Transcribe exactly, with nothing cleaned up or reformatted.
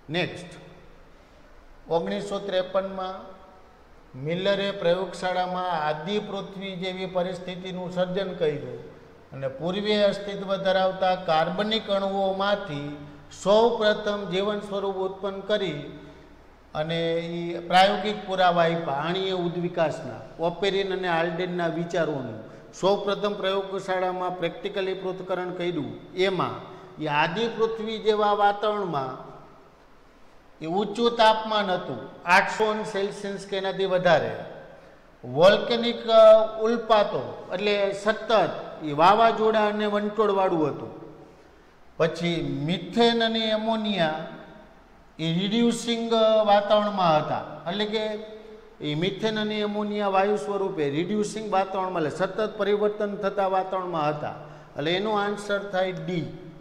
Next, ઓગણીસો ત્રેપનમાં મિલરે પ્રયોગશાળામાં આદિ પૃથ્વી જેવી પરિસ્થિતિનું સર્જન કર્યું અને પૂર્વે અસ્તિત્વ ધરાવતા કાર્બનિક અણુઓમાંથી સૌ પ્રથમ જીવન સ્વરૂપ ઉત્પન્ન કરી અને એ પ્રાયોગિક પુરાવા આપ્યા આણીય ઉદ્વિકાસના, ઓપેરિન અને આલ્ડેનના વિચારોનું સૌ પ્રથમ પ્રયોગશાળામાં પ્રેક્ટિકલી પૃથ્થકરણ કર્યું. એમાં એ આદિ પૃથ્વી જેવા વાતાવરણમાં એ ઊંચું તાપમાન હતું, આઠસો સેલ્સિયસ કે એનાથી વધારે, વોલ્કેનિક ઉલ્પાતો એટલે સતત એ વાવાઝોડા અને વંટોળવાળું હતું. પછી મિથેન અને એમોનિયા એ રિડ્યુસિંગ વાતાવરણમાં હતા, એટલે કે એ મિથેન અને એમોનિયા વાયુ સ્વરૂપે રિડ્યુસિંગ વાતાવરણમાં એટલે સતત પરિવર્તન થતા વાતાવરણમાં હતા. એટલે એનો આન્સર થાય ડી.